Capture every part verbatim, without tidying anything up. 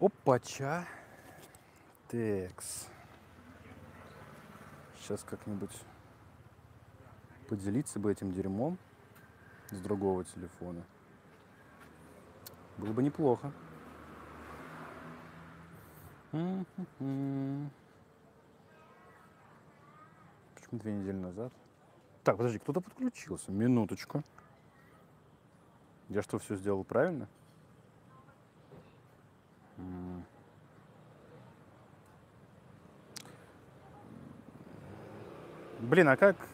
Опача. Текс. Сейчас как-нибудь поделиться бы этим дерьмом с другого телефона. Было бы неплохо. Почему две недели назад? Так, подожди, кто-то подключился. Минуточку. Я что, все сделал правильно? Блин, а как?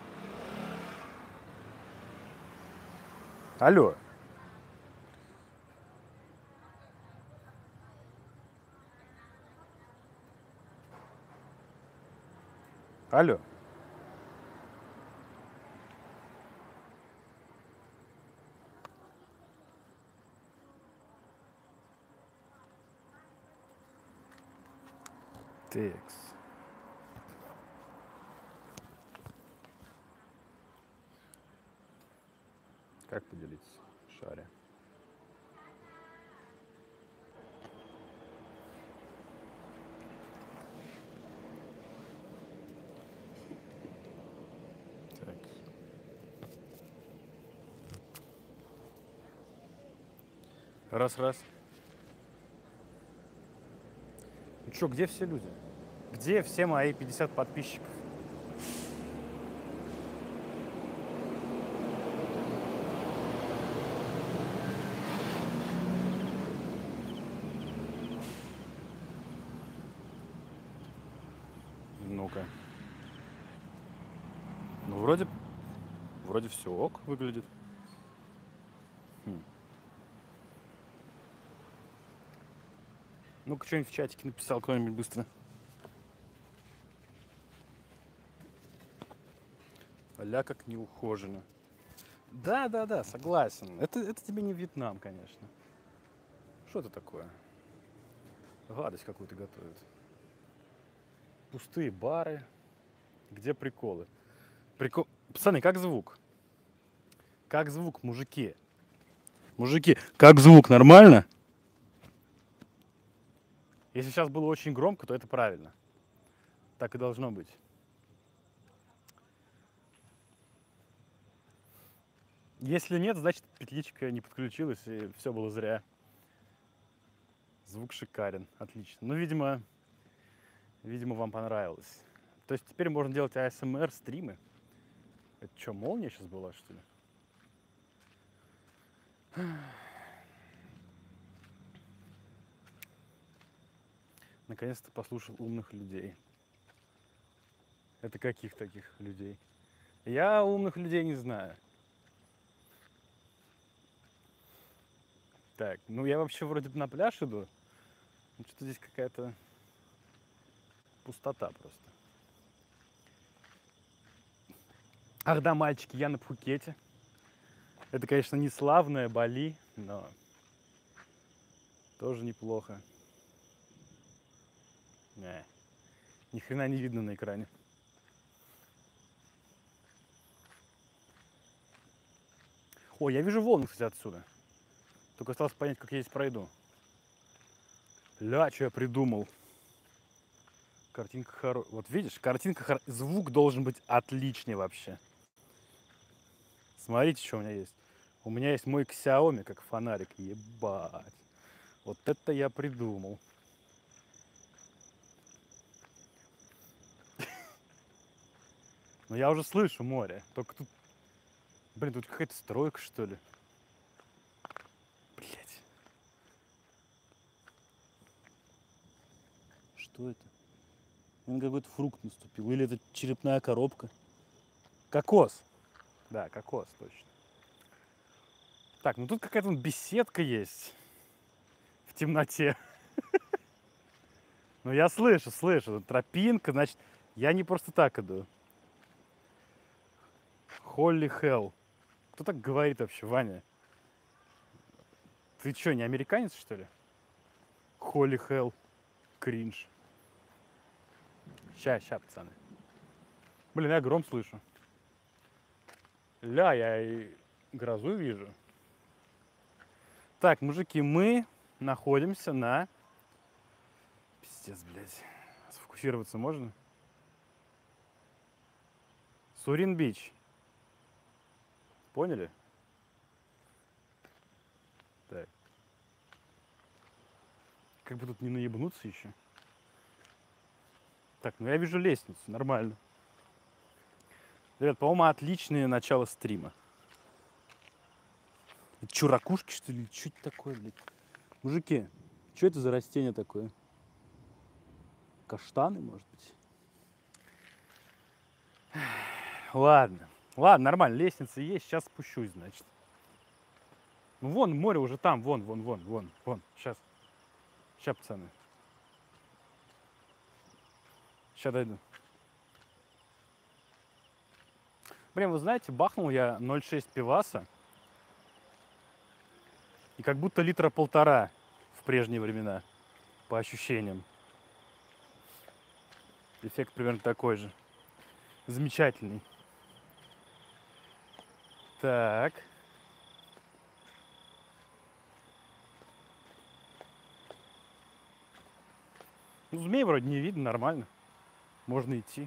Алло. Алло. Текс. Как поделиться? Шаре. Так. Раз-раз. Ну что, где все люди? Где все мои пятьдесят подписчиков? Ну-ка. Ну, вроде, вроде все ок выглядит. Хм. Ну-ка, что-нибудь в чатике написал кто-нибудь быстро. А-ля как неухоженно. Да, да, да, согласен. Это, это тебе не Вьетнам, конечно. Что это такое? Гадость какую-то готовят. Пустые бары. Где приколы? Прикол... Пацаны, как звук? Как звук, мужики? Мужики, как звук, нормально? Если сейчас было очень громко, то это правильно. Так и должно быть. Если нет, значит петличка не подключилась и все было зря. Звук шикарен, отлично. Ну, видимо, видимо, вам понравилось. То есть теперь можно делать эй эс эм ар стримы. Это что, молния сейчас была, что ли? Наконец-то послушал умных людей. Это каких таких людей? Я умных людей не знаю. Так, ну я вообще вроде бы на пляж иду. Ну, что-то здесь какая-то пустота просто. Ах да, мальчики, я на Пхукете. Это, конечно, не славное Бали, но тоже неплохо. Не, ни хрена не видно на экране. О, я вижу волны, кстати, отсюда. Только осталось понять, как я здесь пройду. Ля, что я придумал. Картинка хорошая. Вот видишь, картинка хорошая. Звук должен быть отличный вообще. Смотрите, что у меня есть. У меня есть мой Xiaomi, как фонарик. Ебать. Вот это я придумал. Но я уже слышу море. Только тут... Блин, тут какая-то стройка, что ли. Блять. Что это? Наверное, какой-то фрукт наступил. Или это черепная коробка. Кокос. Да, кокос, точно. Так, ну тут какая-то беседка есть. В темноте. Ну я слышу, слышу. Тропинка, значит, я не просто так иду. Холли Хелл. Кто так говорит вообще, Ваня? Ты что, не американец, что ли? Холли Хелл. Кринж. Ща, ща, пацаны. Блин, я гром слышу. Ля, я и грозу вижу. Так, мужики, мы находимся на Пиздец, блядь. Сфокусироваться можно? Сурин-Бич. Поняли? Так. Как бы тут не наебнуться еще. Так, ну я вижу лестницу, нормально. Ребят, по-моему, отличное начало стрима. Это чё, ракушки, что ли? Что это такое, блядь? Мужики, что это за растение такое? Каштаны, может быть? Ладно. Ладно, нормально, лестница есть, сейчас спущусь, значит. Ну вон, море уже там, вон, вон, вон, вон, вон. Сейчас. Сейчас, пацаны. Сейчас дойду. Блин, вы знаете, бахнул я ноль шесть пиваса. И как будто литра полтора в прежние времена. По ощущениям. Эффект примерно такой же. Замечательный. Так. Ну, змей вроде не видно, нормально. Можно идти.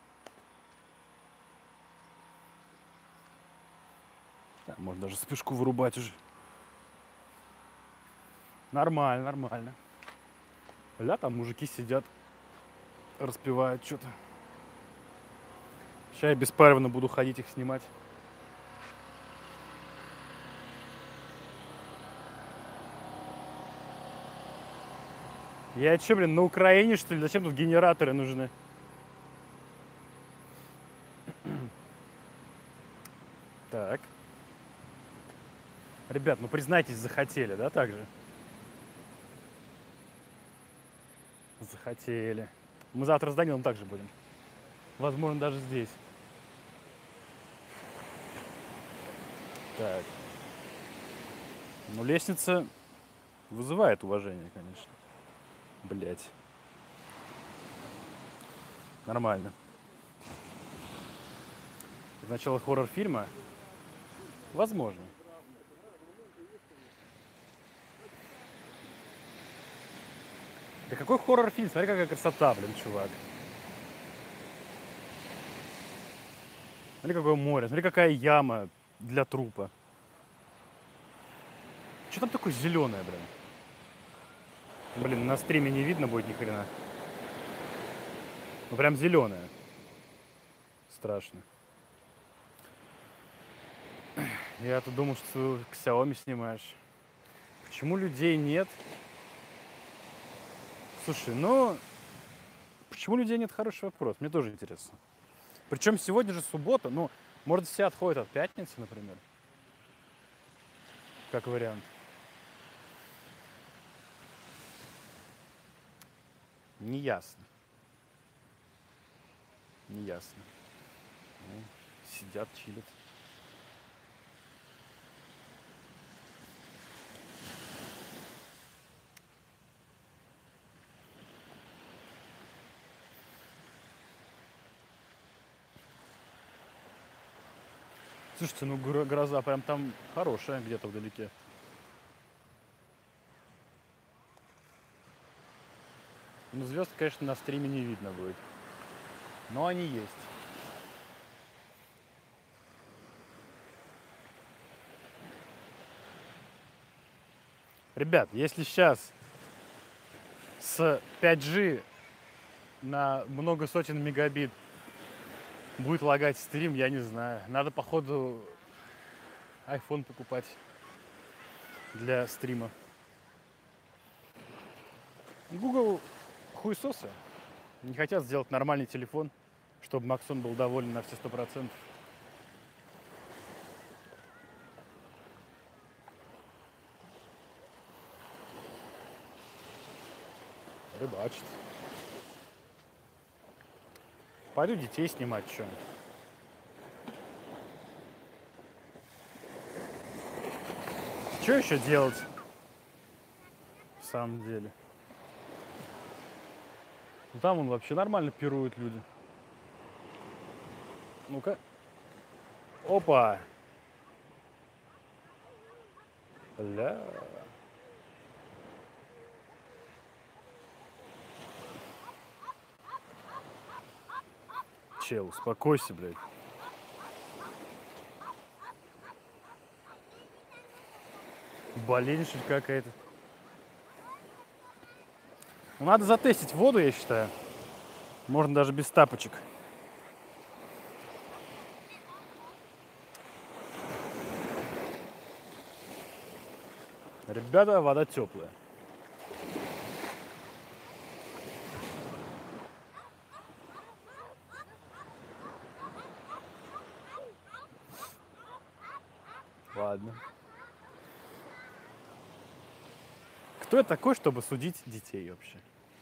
Да, можно даже вспышку вырубать уже. Нормально, нормально. Бля, там мужики сидят, распевают что-то. Сейчас я беспаревно буду ходить их снимать. Я че, блин, на Украине, что ли? Зачем тут генераторы нужны? Так. Ребят, ну признайтесь, захотели, да, так же? Захотели. Мы завтра с Данилом также будем. Возможно, даже здесь. Так. Ну, лестница вызывает уважение, конечно. Блять. Нормально. Начало хоррор-фильма? Возможно. Да какой хоррор-фильм? Смотри, какая красота, блин, чувак. Смотри, какое море. Смотри, какая яма для трупа. Что там такое зеленое, блин? Блин, на стриме не видно будет ни хрена. Ну прям зеленое. Страшно. Я-то думал, что ты Xiaomi снимаешь. Почему людей нет? Слушай, ну... Почему людей нет? Хороший вопрос. Мне тоже интересно. Причем сегодня же суббота. Ну, может, все отходят от пятницы, например. Как вариант. Неясно. Неясно. Ну, сидят, чилят. Слушайте, ну гроза прям там хорошая где-то вдалеке. Ну, звезд, конечно, на стриме не видно будет. Но они есть. Ребят, если сейчас с пять джи на много сотен мегабит будет лагать стрим, я не знаю. Надо, походу, iPhone покупать для стрима. Google хуесосы. Не хотят сделать нормальный телефон, чтобы Максон был доволен на все сто процентов. Рыбачит. Пойду детей снимать, что. Что еще делать? В самом деле. Ну, там он вообще нормально пируют люди. Ну-ка. Опа. Бля. Чел, успокойся, блядь. Болезнь, что ли, какая-то. Ну, надо затестить воду, я считаю. Можно даже без тапочек. Ребята, вода теплая. Ладно. Кто я такой, чтобы судить детей вообще?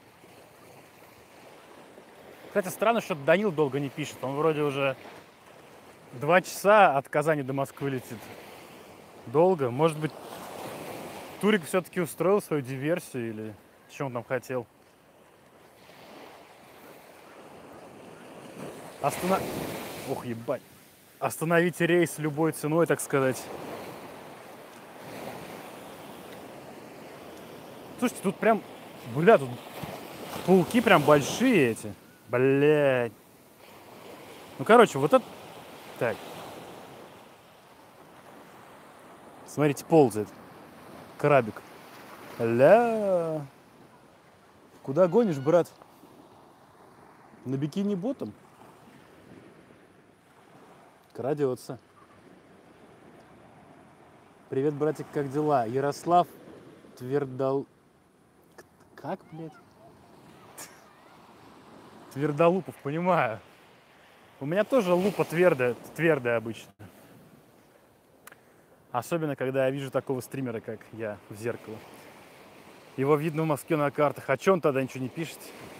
Кстати, странно, что Данил долго не пишет. Он вроде уже два часа от Казани до Москвы летит. Долго. Может быть, Турик все-таки устроил свою диверсию или что он там хотел? Остана... Ох, ебать. Остановите рейс любой ценой, так сказать. Слушайте, тут прям... Бля, тут пауки прям большие эти. Блядь. Ну, короче, вот это... Так. Смотрите, ползает. Крабик. Ля. Куда гонишь, брат? На бикини-ботом? Крадется. Привет, братик, как дела? Ярослав Твердол... Как, блядь? Твердолупов, понимаю. У меня тоже лупа твердая, твердая обычно. Особенно, когда я вижу такого стримера, как я, в зеркало. Его видно в Москве на картах. А чё он тогда ничего не пишет?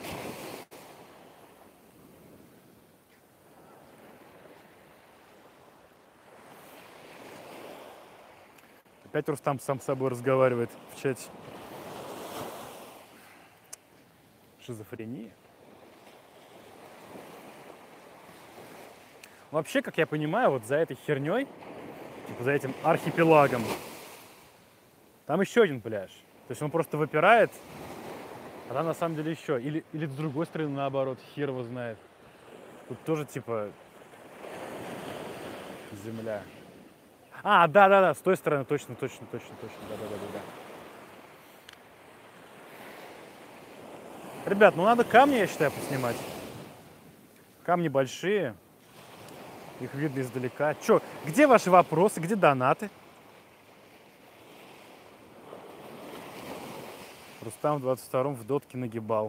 Опять Рустам сам с собой разговаривает в чате. Шизофрения. Вообще, как я понимаю, вот за этой херней, типа за этим архипелагом, там еще один пляж. То есть он просто выпирает, а там на самом деле еще. Или, или с другой стороны, наоборот, хер его знает. Тут тоже типа земля. А, да-да-да, с той стороны точно, точно, точно, точно. Да-да-да-да. Ребят, ну надо камни, я считаю, поснимать. Камни большие. Их видно издалека. Чё, где ваши вопросы, где донаты? Рустам в двадцать втором в дотке нагибал.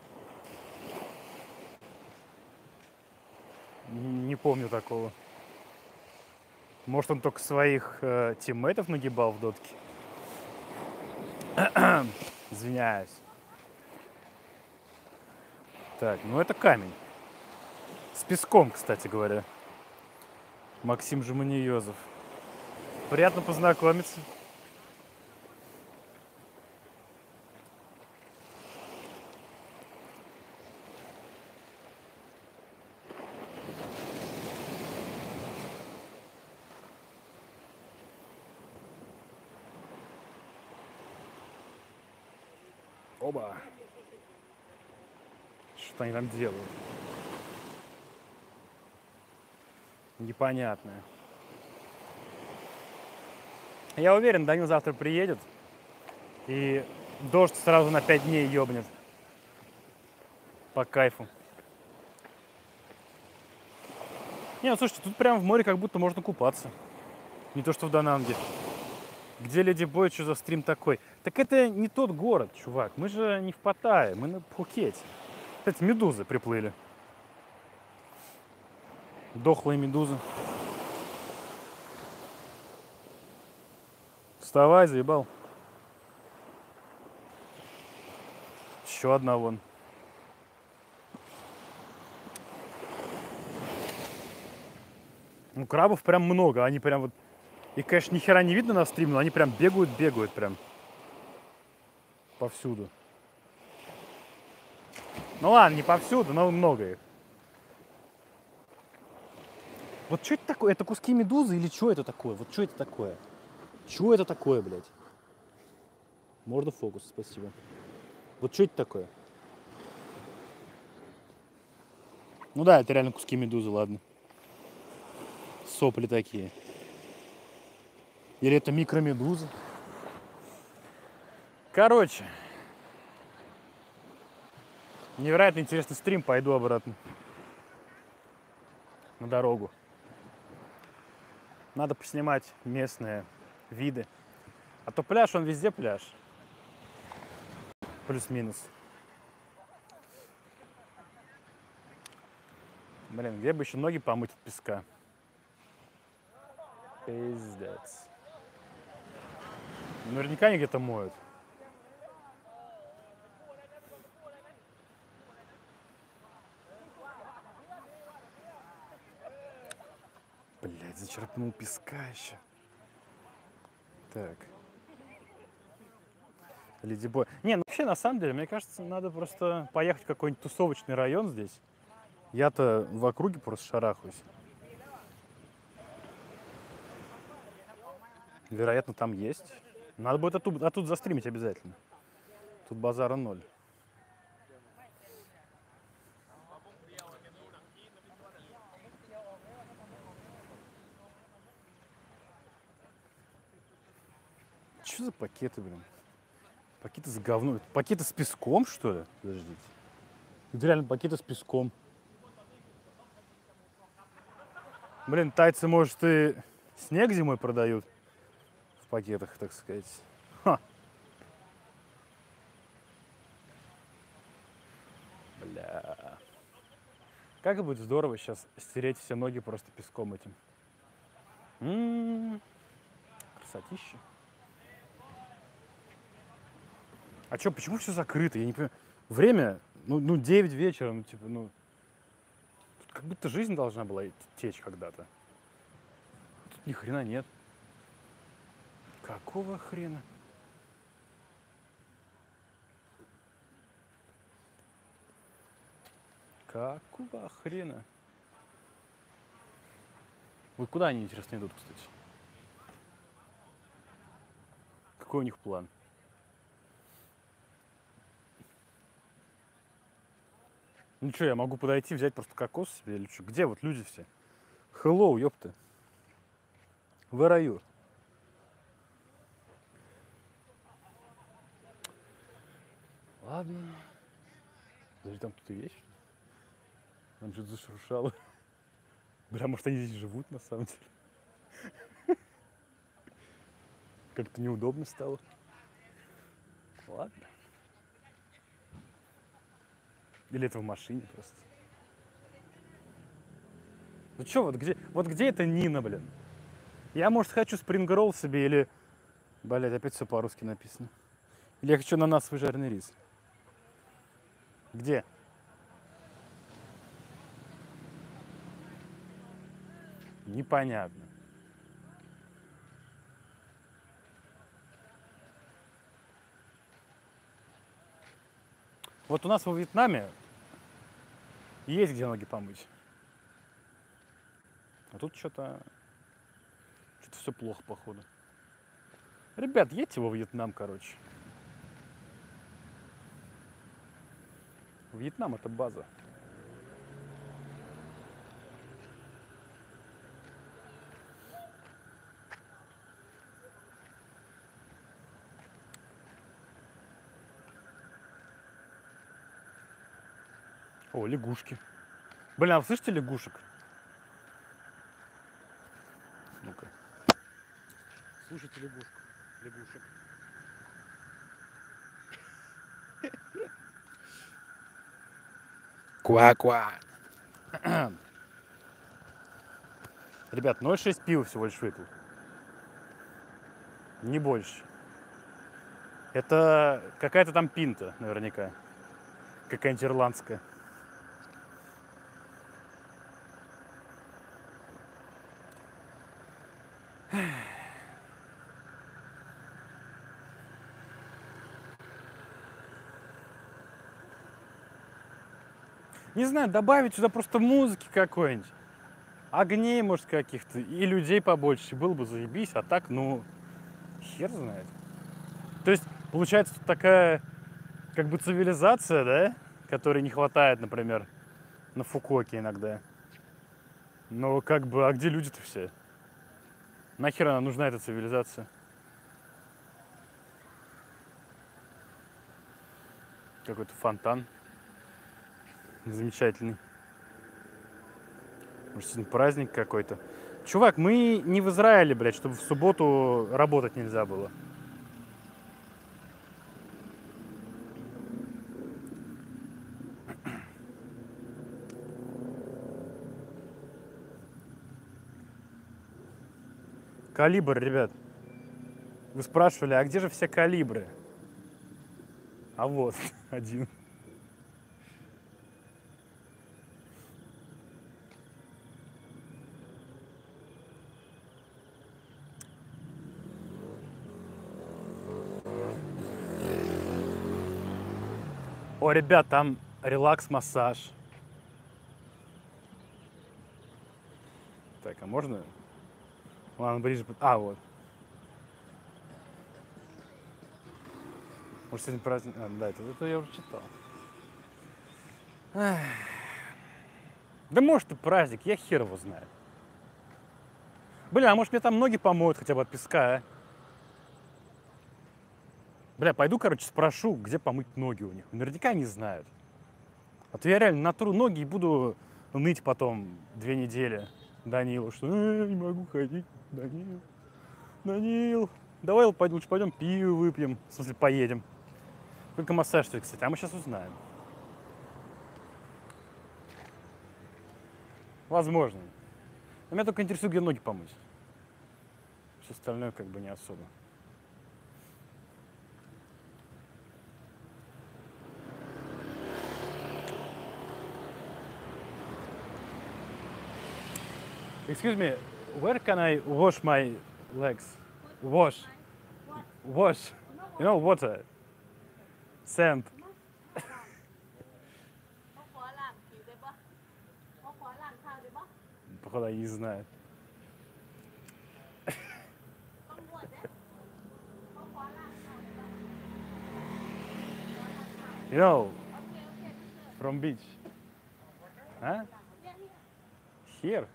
Не помню такого. Может, он только своих э, тиммейтов нагибал в дотке? Извиняюсь. Так, ну это камень. С песком, кстати говоря. Максим Жеманиёзов. Приятно познакомиться. Оба. Что они там делают? Непонятное. Я уверен, Данил завтра приедет и дождь сразу на пять дней ёбнет. По кайфу. Не, ну слушайте, тут прямо в море как будто можно купаться. Не то, что в Дананге. Где Леди Бой, что за стрим такой? Так это не тот город, чувак. Мы же не в Паттайе, мы на Пхукете. Кстати, медузы приплыли. Дохлые медузы. Вставай, заебал. Еще одна вон. Ну, крабов прям много. Они прям вот... И, конечно, ни хера не видно на стриме, но они прям бегают, бегают прям. Повсюду. Ну ладно, не повсюду, но много их. Вот что это такое? Это куски медузы или что это такое? Вот что это такое? Что это такое, блядь? Можно фокус, спасибо. Вот что это такое? Ну да, это реально куски медузы, ладно. Сопли такие. Или это микромедуза? Короче. Невероятно интересный стрим, пойду обратно. На дорогу. Надо поснимать местные виды. А то пляж, он везде пляж. Плюс-минус. Блин, где бы еще ноги помыть от песка? Пиздец. Наверняка они где-то моют. Блять, зачерпнул песка еще. Так. Ледибой. Не, ну вообще, на самом деле, мне кажется, надо просто поехать в какой-нибудь тусовочный район здесь. Я-то в округе просто шарахаюсь. Вероятно, там есть. Надо будет оттуда, оттуда застримить обязательно. Тут базара ноль. Что за пакеты, блин? Пакеты с говном. Пакеты с песком, что ли? Подождите. Это реально пакеты с песком. Блин, тайцы, может, и снег зимой продают в пакетах, так сказать. Ха. Бля. Как будет здорово сейчас стереть все ноги просто песком этим. М-м-м. Красотища. А чё, почему все закрыто? Я не понимаю. Время, ну, ну девять вечера, ну, типа, ну... Тут как будто жизнь должна была течь когда-то. Тут ни хрена нет. Какого хрена? Какого хрена? Вот куда они, интересно, идут, кстати? Какой у них план? Ну что, я могу подойти, взять просто кокос себе или что? Где вот люди все? Hello, ёпта. Where are you? Ладно. Подожди, там кто-то есть? Там что-то зашуршало. Бля, может, они здесь живут, на самом деле? Как-то неудобно стало. Ладно. Или это в машине просто. Ну чё, вот где, вот где это Нина, блин? Я, может, хочу спрингролл себе или... Блядь, опять все по-русски написано. Или я хочу ананасовый жареный рис. Где? Непонятно. Вот у нас во Вьетнаме есть где ноги помыть. А тут что-то... Что-то все плохо, походу. Ребят, едьте во Вьетнам, короче. Вьетнам — это база. О, лягушки. Блин, а вы слышите лягушек? Ну-ка. Слушайте лягушку. Лягушек. Ква-ква. Ребят, ноль шесть пива всего лишь выпил. Не больше. Это какая-то там пинта, наверняка. Какая-нибудь ирландская. Не знаю, добавить сюда просто музыки какой-нибудь. Огней, может, каких-то. И людей побольше. Было бы заебись. А так, ну, хер знает. То есть, получается, тут такая, как бы, цивилизация, да? Которой не хватает, например, на Фукуоке иногда. Но как бы, а где люди-то все? Нахер она нужна, эта цивилизация? Какой-то фонтан. Замечательный. Может, сегодня праздник какой-то. Чувак, мы не в Израиле, блядь, чтобы в субботу работать нельзя было. Калибр, ребят. Вы спрашивали, а где же все калибры? А вот, один. О, ребят, там релакс-массаж. Так, а можно? Ладно, ближе. А, вот. Может, сегодня праздник... А, да, это, это я уже читал. Эх. Да может и праздник, я хер его знаю. Бля, а может мне там ноги помоют хотя бы от песка, а? Бля, пойду, короче, спрошу, где помыть ноги у них. Наверняка не знают. А то я реально натру ноги и буду ныть потом две недели Данилу, что э, не могу ходить, Данил, Данил. Давай пойдем, лучше пойдем пиво выпьем, в смысле поедем. Только массаж, что ли, кстати, а мы сейчас узнаем. Возможно. Но меня только интересует, где ноги помыть. Все остальное как бы не особо. Excuse me, where can I wash my legs? Wash. Wash. You know, water. Sand. Походу, я не знаю. You know, from beach. Huh? Here.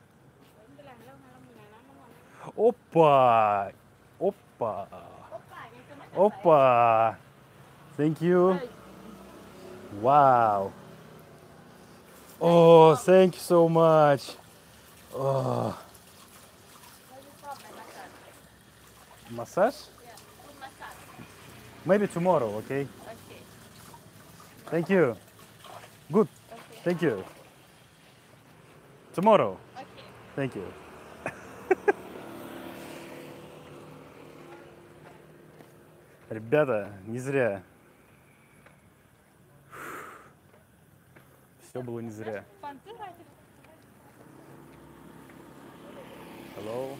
Опа! Опа! Опа! Thank you. Wow. Oh, thank you so much. Oh. Massage? Maybe tomorrow, okay? Thank you. Good. Thank you. Tomorrow. Thank you. Ребята, не зря. Все было не зря. Hello.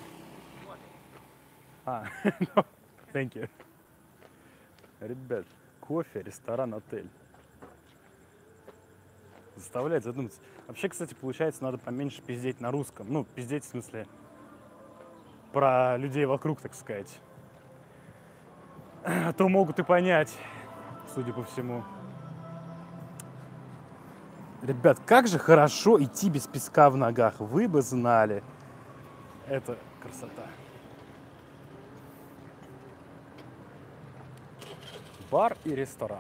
А, no, thank you. Ребят, кофе, ресторан, отель. Заставляет задуматься. Вообще, кстати, получается, надо поменьше пиздеть на русском. Ну, пиздеть в смысле про людей вокруг, так сказать. А то могут и понять, судя по всему. Ребят, как же хорошо идти без песка в ногах. Вы бы знали. Это красота. Бар и ресторан.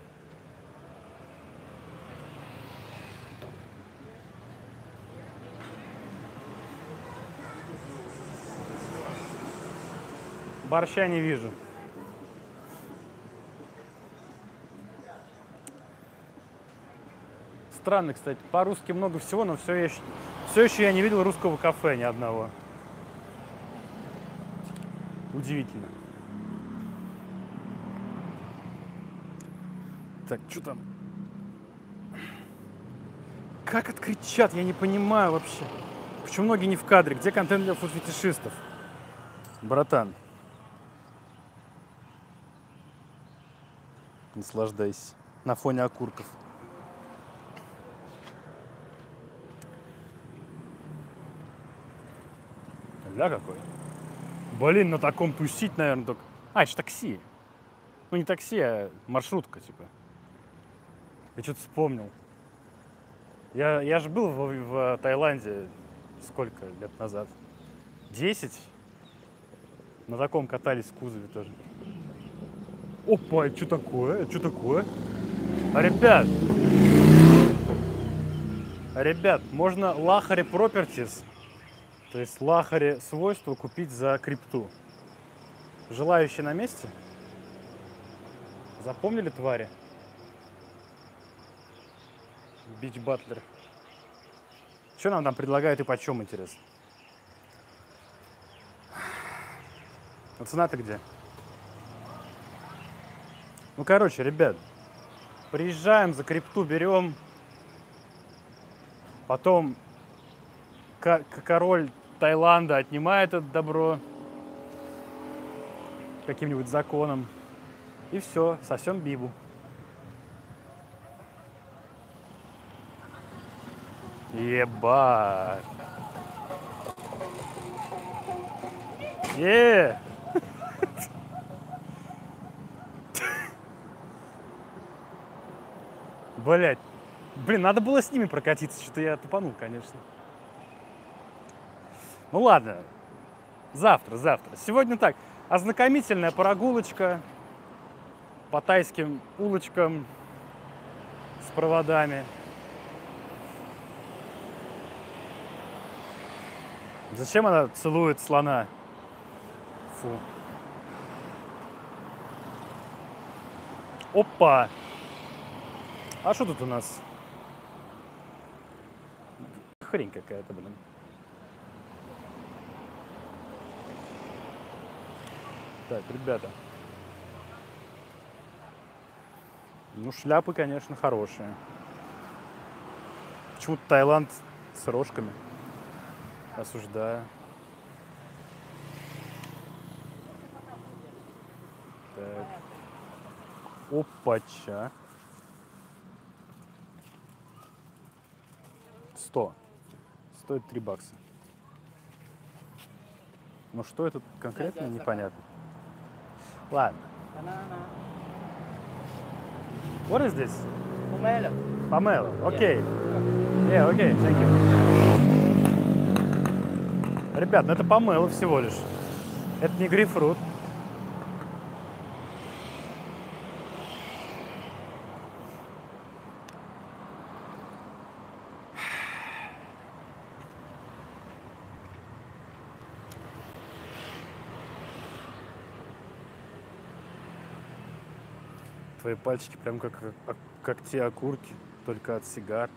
Борща не вижу. Странно, кстати, по-русски много всего, но все еще, все еще я не видел русского кафе ни одного. Удивительно. Так, что там? Как открыть чат? Я не понимаю вообще. Почему многие не в кадре? Где контент для фуд-фетишистов? Братан. Наслаждайся. На фоне окурков. Ля какой. Блин, на таком тусить, наверное, только... А, это же такси. Ну, не такси, а маршрутка, типа. Я что-то вспомнил. Я, я же был в, в Таиланде сколько лет назад? Десять. На таком катались в кузове тоже. Опа, это что такое? Это что такое? А, ребят, а, ребят, можно Лахари Properties, то есть Лахари свойства, купить за крипту. Желающие на месте? Запомнили, твари? Бич Батлер. Что нам там предлагают и почем, интересно? А цена-то где? Ну, короче, ребят, приезжаем, за крипту берем. Потом король Таиланда отнимает это добро каким-нибудь законом. И все, сосем бибу. Ебать. Е. Блять. Блин, надо было с ними прокатиться, что-то я тупанул, конечно. Ну ладно, завтра, завтра. Сегодня так, ознакомительная прогулочка по тайским улочкам с проводами. Зачем она целует слона? Фу. Опа! А что тут у нас? Хрень какая-то, блин. Так, ребята. Ну, шляпы, конечно, хорошие. Почему-то Таиланд с рожками. Осуждаю. Так. Опача. сто. Стоит три бакса. Ну что это конкретно, непонятно. Ладно. What is this? Pomelo. Pomelo. Okay. Yeah, okay. Thank you. Ребят, ну это помело всего лишь. Это не грейпфрут. Твои пальчики прям как, как, как те окурки, только от сигар.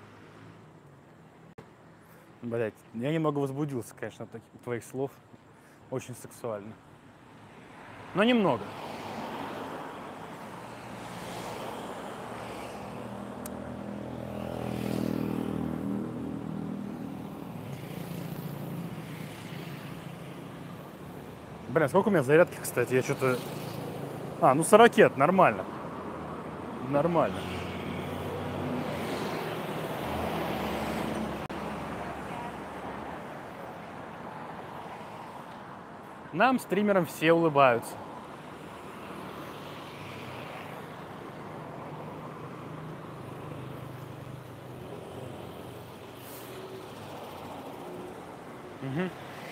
Блять, я немного возбудился, конечно, от таких твоих слов. Очень сексуально. Но немного. Блин, сколько у меня зарядки, кстати? Я что-то... А, ну сорок, нормально. Нормально. Нам, стримерам, все улыбаются. Угу.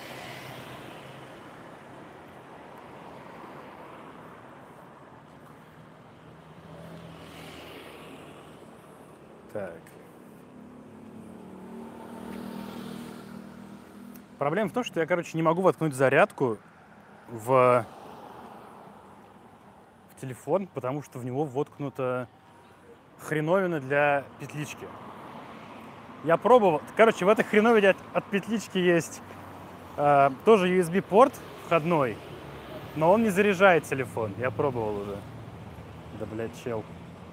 Так. Проблема в том, что я, короче, не могу воткнуть зарядку в, в телефон, потому что в него воткнута хреновина для петлички. Я пробовал. Короче, в этой хреновине от, от петлички есть э, тоже ю эс би-порт входной, но он не заряжает телефон. Я пробовал уже. Да, блядь, чел.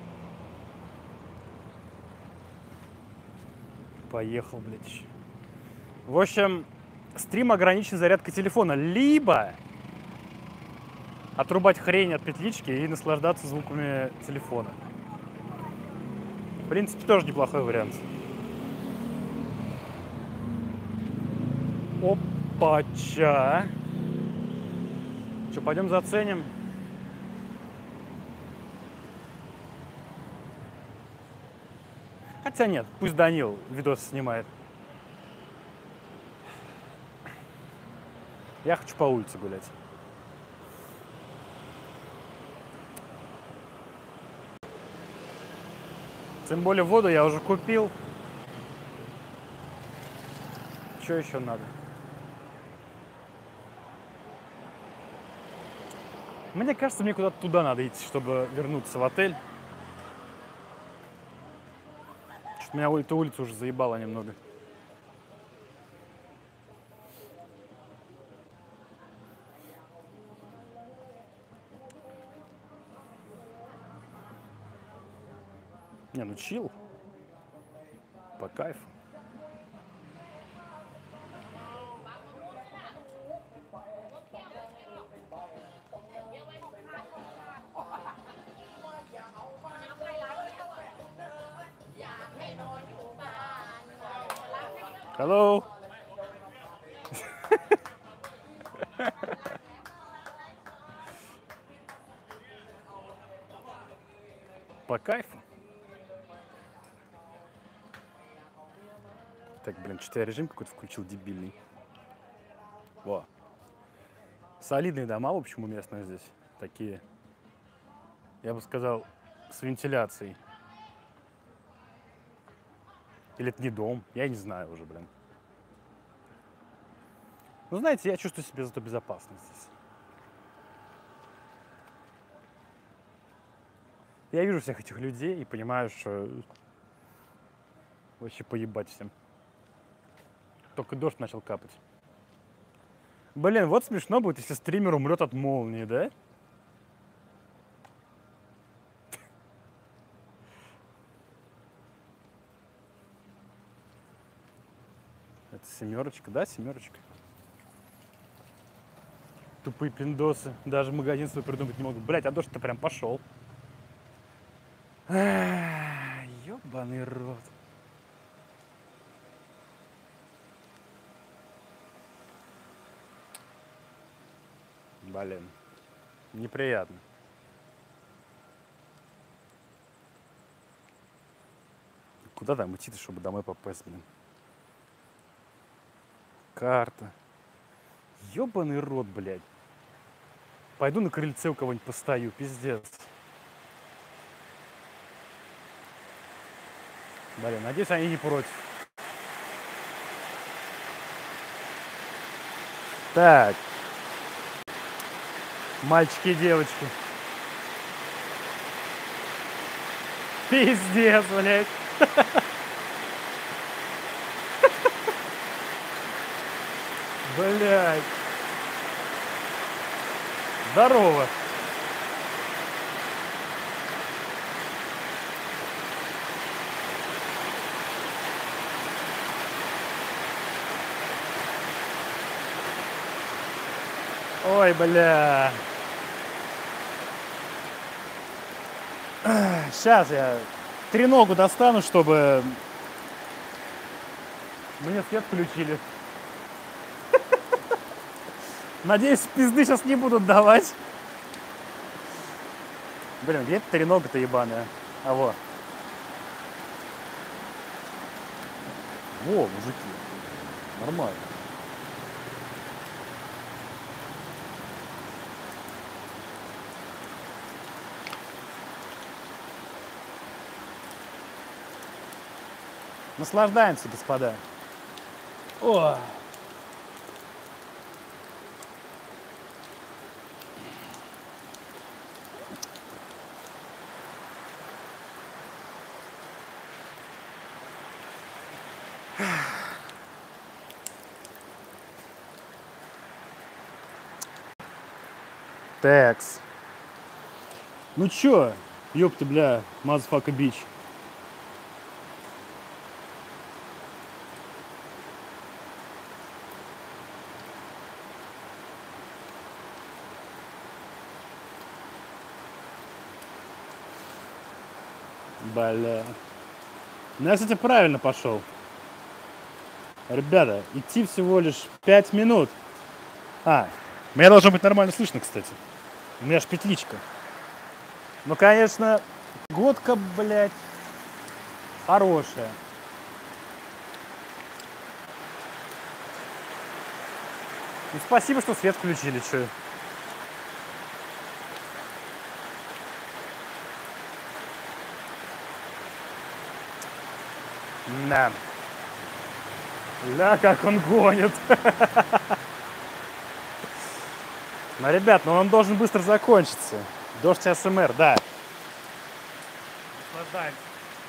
Поехал, блядь. В общем, стрим ограничен зарядкой телефона. Либо отрубать хрень от петлички и наслаждаться звуками телефона. В принципе, тоже неплохой вариант. Опача. Что, пойдем заценим? Хотя нет, пусть Данил видос снимает. Я хочу по улице гулять. Тем более воду я уже купил. Что еще надо? Мне кажется, мне куда-то туда надо идти, чтобы вернуться в отель. Что-то меня эта улица уже заебала немного. Не, ну чил. По кайфу. Hello. По кайфу. Так, блин, что-то я режим какой-то включил дебильный. Во. Солидные дома, в общем, уместные здесь. Такие, я бы сказал, с вентиляцией. Или это не дом, я не знаю уже, блин. Ну, знаете, я чувствую себя зато безопасно здесь. Я вижу всех этих людей и понимаю, что вообще поебать всем. Только дождь начал капать. Блин, вот смешно будет, если стример умрет от молнии, да? Это семерочка, да, семерочка? Тупые пиндосы. Даже магазин свой придумать не могут. Блять, а дождь-то прям пошел. Ёбаный рот. Блин. Неприятно. Куда там идти-то, чтобы домой попасть, блин? Карта. Ёбаный рот, блядь. Пойду на крыльце у кого-нибудь постою, пиздец. Блин, надеюсь, они не против. Так. Мальчики и девочки. Пиздец, блядь. Блядь. Здорово. Ой, бля. Сейчас я треногу достану, чтобы мне свет включили. Надеюсь, пизды сейчас не будут давать. Блин, где эта тренога-то ебаная? А во. Во, мужики. Нормально. Наслаждаемся, господа. О! Такс. Ну чё, ёпта, бля, motherfucker bitch. Бля. Ну я, кстати, правильно пошел. Ребята, идти всего лишь пять минут. А, меня должно быть нормально слышно, кстати. У меня ж петличка. Ну, конечно, годка, блядь. Хорошая. Ну, спасибо, что свет включили, что. Да. Ля, как он гонит. Ну, ребят, ну он должен быстро закончиться. Дождь АСМР, да. Наслаждаемся.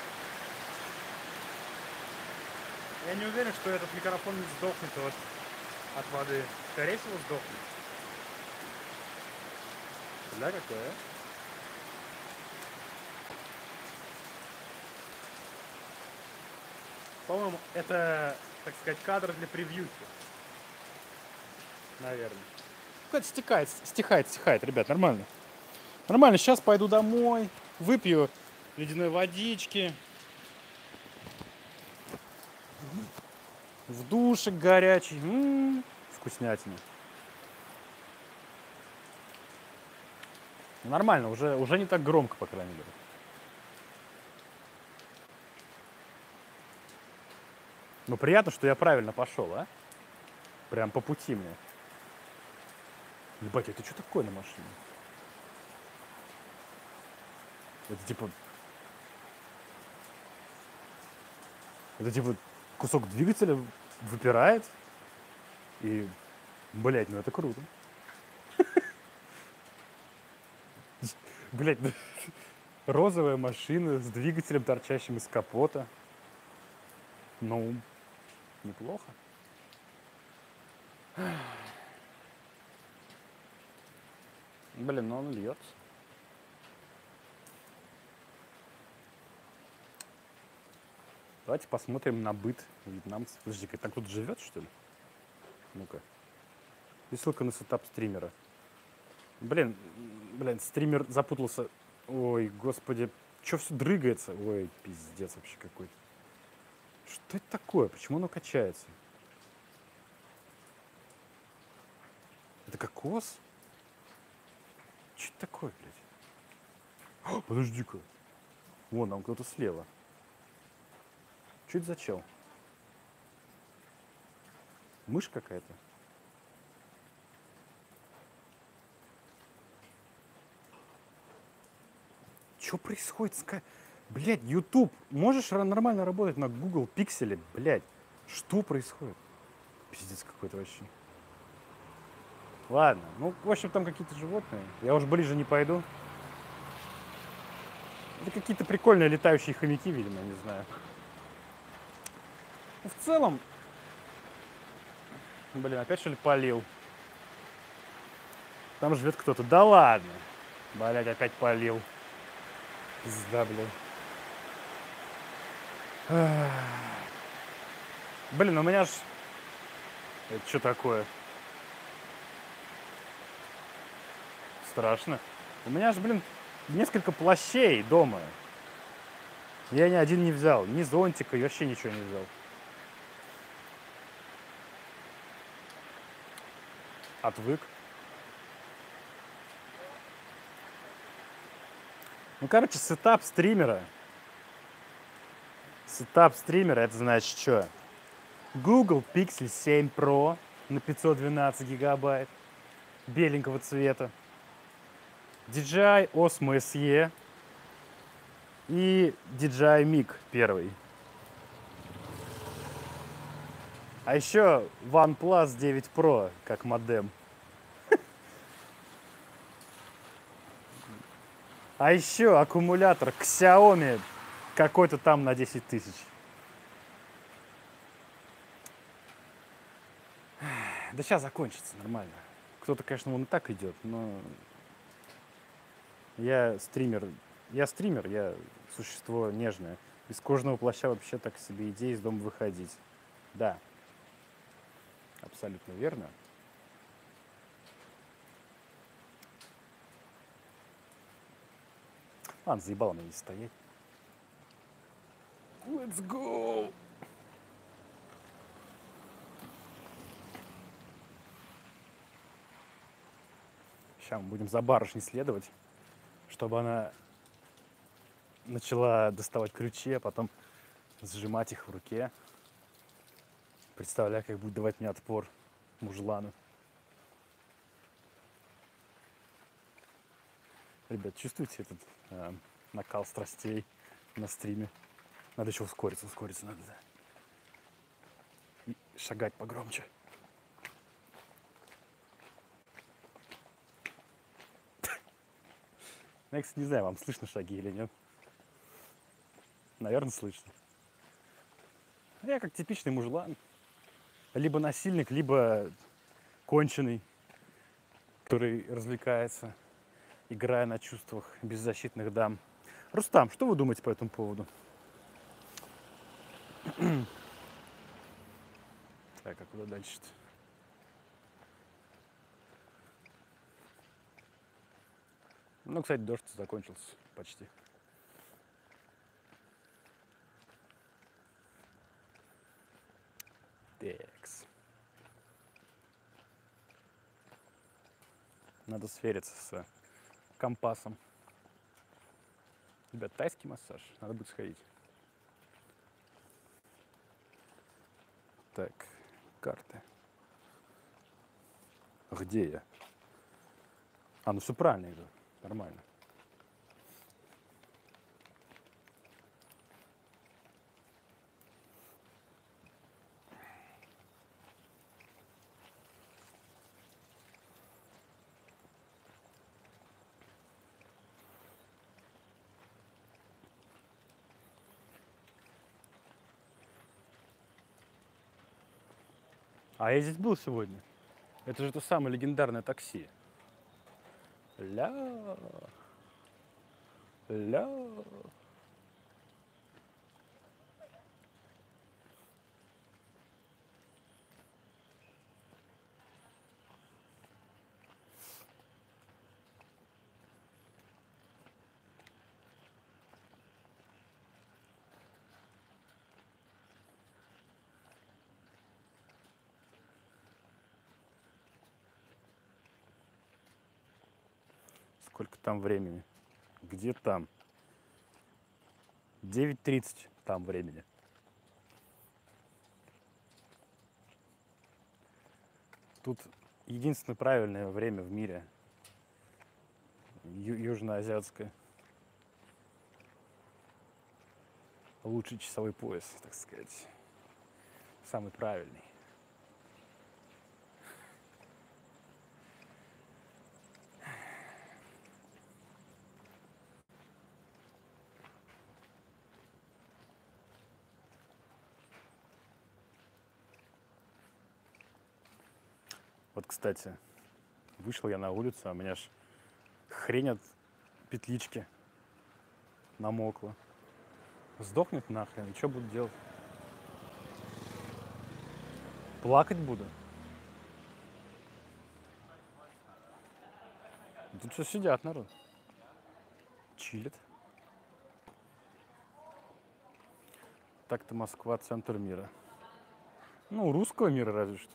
Я не уверен, что этот микрофон не сдохнет от, от воды. Скорее всего, сдохнет. Да, какое? По-моему, это, так сказать, кадр для превьюхи. Наверное. Какой-то стихает, стихает, стихает, ребят, нормально. Нормально, сейчас пойду домой, выпью ледяной водички. В душик горячий. М-м-м, вкуснятина. Нормально, уже, уже не так громко, по крайней мере. Ну, приятно, что я правильно пошел, а? Прям по пути мне. Ебать, это что такое на машине? Это типа... Это типа кусок двигателя выпирает. И, блять, ну это круто. Блять, розовая машина с двигателем, торчащим из капота. Ну, неплохо. Блин, ну он льется. Давайте посмотрим на быт вьетнамцев. Подожди-ка, так тут живет, что ли? Ну-ка. И ссылка на сетап стримера. Блин, блин, стример запутался. Ой, господи, что все дрыгается? Ой, пиздец вообще какой-то. Что это такое? Почему оно качается? Это кокос? Что это такое, блядь? О, подожди-ка. Вон, там кто-то слева. Что это за чел? Мышь какая-то? Что происходит с... Блядь, YouTube, можешь нормально работать на Google Pixel, блядь? Что происходит? Пиздец какой-то вообще. Ладно, ну, в общем, там какие-то животные. Я уж ближе не пойду. Это какие-то прикольные летающие хомяки, видимо, не знаю. Ну, в целом... Блин, опять что ли полил? Там живет кто-то. Да ладно. Блядь, опять полил. Пизда, блядь. Ах. Блин, у меня ж... Это что такое? Страшно. У меня же, блин, несколько плащей дома. Я ни один не взял. Ни зонтика, я вообще ничего не взял. Отвык. Ну, короче, сетап стримера. Сетап стримера, это значит что? Google Pixel семь Pro на пятьсот двенадцать гигабайт беленького цвета. ди джей ай Osmo эс и и ди джей ай Mic первый. А еще OnePlus девять Pro как модем. А еще аккумулятор к Xiaomi какой-то там на десять тысяч. Да сейчас закончится нормально. Кто-то, конечно, вон и так идет, но я стример. Я стример, я существо нежное. Из кожаного плаща вообще так себе идея из дома выходить. Да. Абсолютно верно. Ладно, заебало мне не стоять. Let's go! Сейчас мы будем за барышней следовать, чтобы она начала доставать ключи, а потом сжимать их в руке. Представляю, как будет давать мне отпор мужлану. Ребят, чувствуете этот э, накал страстей на стриме? Надо еще ускориться, ускориться надо, да. И шагать погромче. Я, кстати, не знаю, вам слышно шаги или нет. Наверное, слышно. Я как типичный мужлан. Либо насильник, либо конченый, который развлекается, играя на чувствах беззащитных дам. Рустам, что вы думаете по этому поводу? Так, а куда дальше-то? Ну, кстати, дождь закончился почти. Текс. Надо свериться с компасом. Ребят, тайский массаж. Надо будет сходить. Так, карты. Где я? А, ну все правильно иду. Нормально. А я здесь был сегодня. Это же то самое легендарное такси. Ля. Ля. Сколько там времени? Где там? девять тридцать там времени. Тут единственное правильное время в мире. Ю- южноазиатское. Лучший часовой пояс, так сказать. Самый правильный. Вот, кстати, вышел я на улицу, а у меня ж хрень от петлички намокла. Сдохнет нахрен, и что буду делать? Плакать буду? Тут все сидят, народ. Чилит. Так-то Москва — центр мира. Ну, русского мира разве что.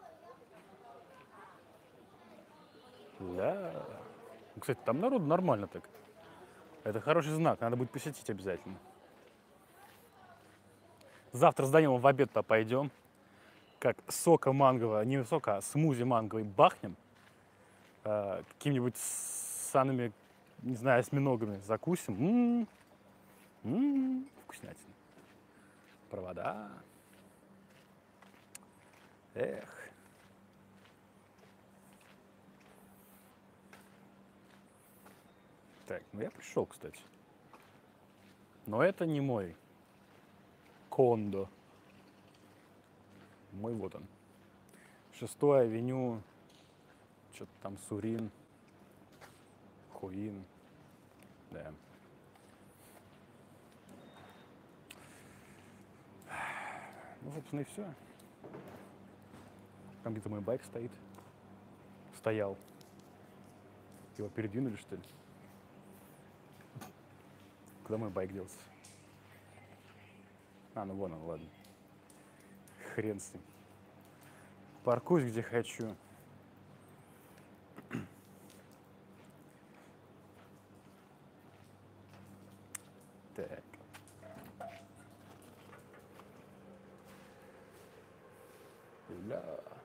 Да. Ну, кстати, там народ нормально так. Это хороший знак, надо будет посетить обязательно. Завтра с Данилом в обед-то пойдем. Как сока мангового, не сока, а смузи манговый бахнем. Э, какими-нибудь санными, не знаю, осьминогами закусим. М-м-м. М-м-м. Вкуснятина. Провода. Эх. Так, ну я пришел, кстати. Но это не мой кондо. Мой вот он. Шестой авеню. Что-то там Сурин. Хуин. Да. Ну, собственно, и все. Там где-то мой байк стоит. Стоял. Его передвинули, что ли? Куда мой байк делся? А, ну вон он, ладно. Хрен с ним. Паркуюсь где хочу. Так. Ля.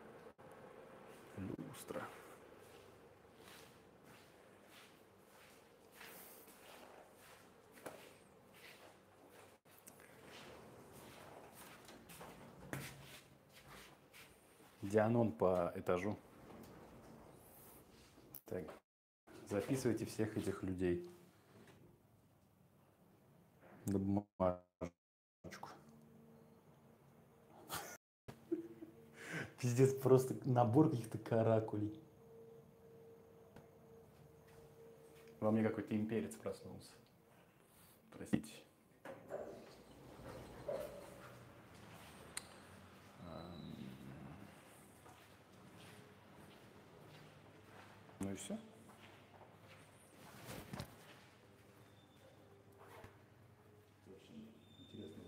Люстра. Дианон по этажу. Так, записывайте всех этих людей. На бумажечку. Пиздец, просто набор каких-то каракулей. Во мне какой-то имперец проснулся. Простите. Ну и все. Очень интересно.